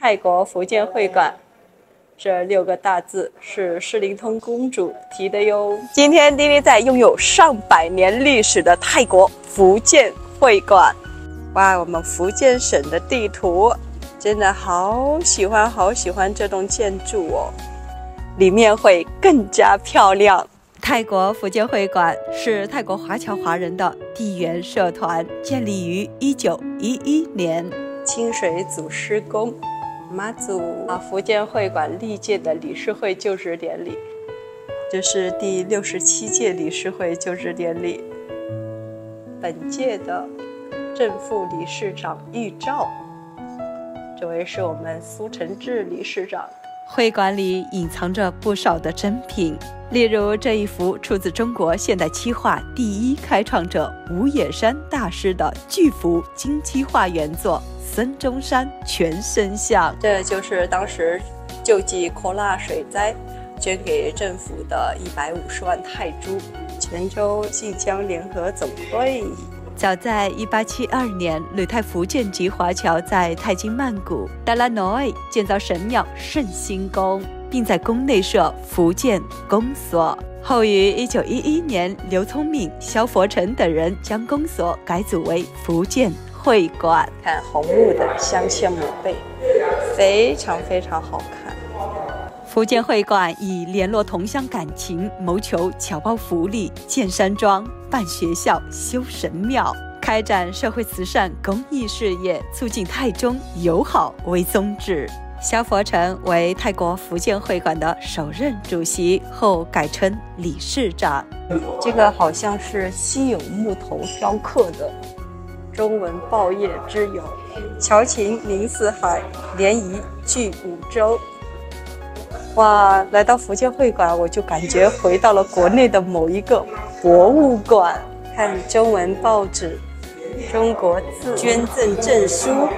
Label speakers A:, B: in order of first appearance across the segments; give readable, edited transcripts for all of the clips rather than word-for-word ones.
A: 泰国福建会馆。这6个大字是诗琳通公主提的哟。今天丁丁在拥有上百年历史的泰国福建会馆。哇，我们福建省的地图，真的好喜欢这栋建筑哦，里面会更加漂亮。泰国福建会馆是泰国华侨华人的地缘社团，建立于1911年，清水祖师宫。妈祖福建会馆历届的理事会就职典礼，这是第67届理事会就职典礼。本届的正副理事长玉照，这位是我们苏承志理事长。会馆里隐藏着不少的珍品，例如这一幅出自中国现代漆画第一开创者吴野山大师的巨幅金漆画原作孙中山全身像，这就是当时救济科拉水灾捐给政府的150万泰铢，泉州晋江联合总会。早在1872年，旅泰福建籍华侨在泰姬曼谷达拉诺建造神庙圣心宫，并在宫内设福建公所。后于1911年，刘聪敏、萧佛成等人将公所改组为福建会馆。看红木的镶嵌墓碑，非常好看。福建会馆以联络同乡感情、谋求侨胞福利、建山庄、办学校、修神庙、开展社会慈善公益事业、促进泰中友好为宗旨。萧佛成为泰国福建会馆的首任主席，后改称理事长。这个好像是稀有木头雕刻的，中文报业之友，侨情明四海，联谊聚五洲。哇，来到福建会馆，我就感觉回到了国内的某一个博物馆。看中文报纸，中国字，捐赠证书，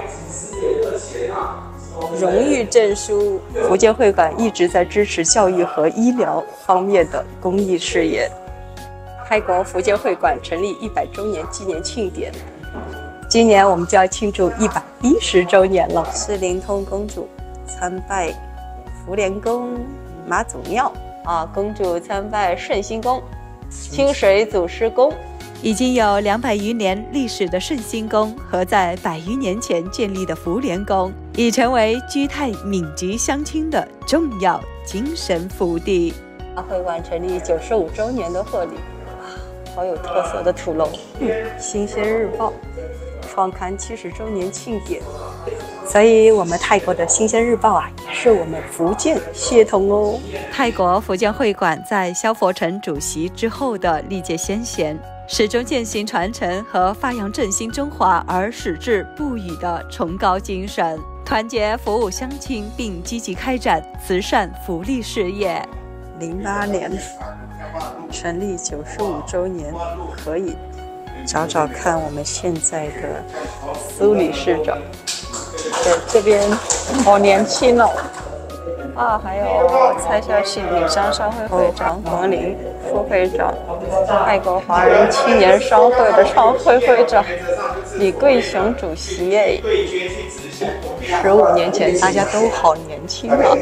A: 荣誉证书。福建会馆一直在支持教育和医疗方面的公益事业。泰国福建会馆成立100周年纪念庆典，今年我们就要庆祝110周年了。诗琳通公主参拜福莲宫、妈祖庙公主参拜圣心宫、清水祖师宫。已经有200余年历史的圣心宫和在100余年前建立的福莲宫，已成为居泰闽籍乡亲的重要精神福地。会馆成立95周年的贺礼，好有特色的土楼。新鲜日报创刊70周年庆典，所以我们泰国的新鲜日报也是我们福建血统哦。泰国福建会馆在萧佛成主席之后的历届先贤，始终践行传承和发扬振兴中华而矢志不渝的崇高精神，团结服务乡亲，并积极开展慈善福利事业。08年成立95周年，可以找找看我们现在的苏理事长。对，这边好年轻哦。还有蔡孝信女商商会会长，黄玲副会长，泰国华人青年商会的创会会长，李贵雄主席。15年前大家都好年轻啊。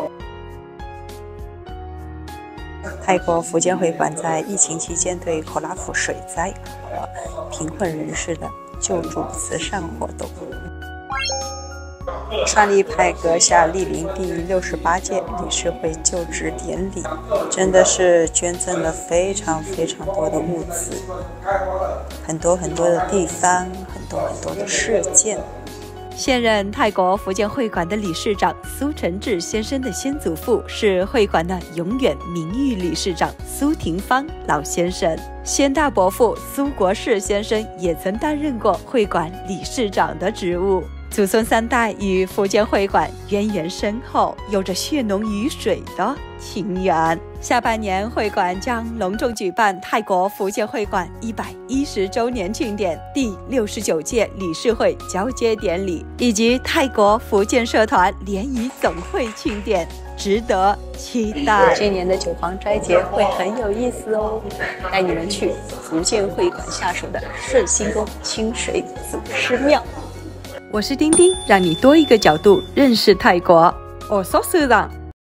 A: 泰国福建会馆在疫情期间对口拉府水灾和贫困人士的救助慈善活动。川立派阁下莅临第68届理事会就职典礼，真的是捐赠了非常多的物资，很多的地方，很多的事件。现任泰国福建会馆的理事长苏承志先生的先祖父是会馆的永远名誉理事长苏廷芳老先生，先大伯父苏国士先生也曾担任过会馆理事长的职务。祖孙3代与福建会馆渊源深厚，有着血浓于水的情缘。下半年会馆将隆重举办泰国福建会馆110周年庆典、第69届理事会交接典礼以及泰国福建社团联谊总会庆典，值得期待。今年的9皇斋节会很有意思哦，带你们去福建会馆下属的圣心宫清水祖师庙。 我是丁丁，让你多一个角度认识泰国。我说是的。